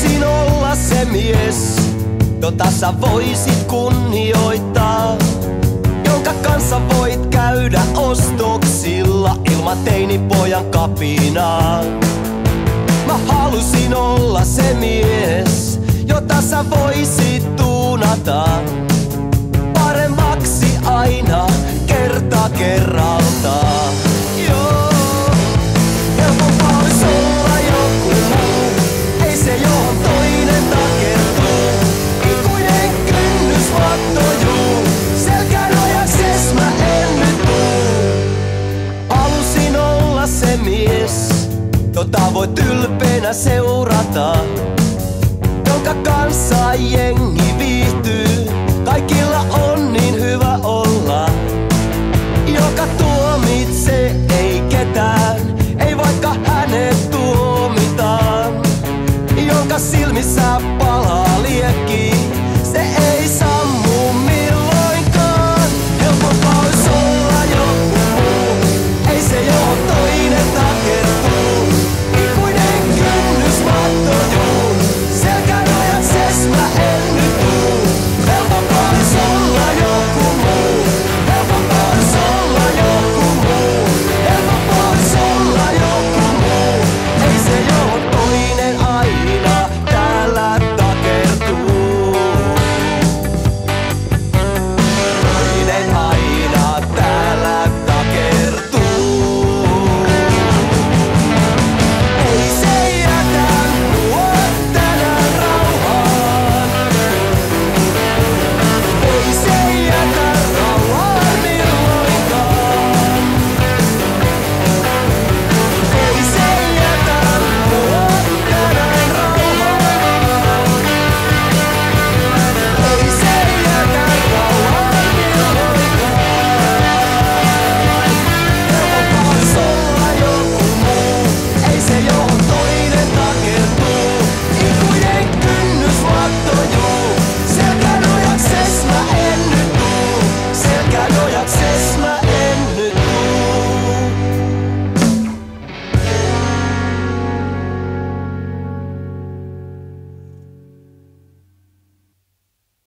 halusin olla se mies, jota sä voisit kunnioittaa, jonka kanssa voit käydä ostoksilla ilman teinipojan kapinaa. Mä halusin olla se mies, jota sä voisit tuunata paremmaksi aina kerta kerralta. Joo, helpompaa olis olla joku muu, ei se johon toinen takertuu. Ikuinen kynnys vattojuu, selkänojakses mä en nyt tuu. Halusin olla se mies, jota voit ylpeänä seurata, jonka kanssa jengi viihtyy, kaikilla on niin hyvä olla, joka tuomitsee ei ketään, ei vaikka hänet tuomitaan, jonka silmissä palaa liekki,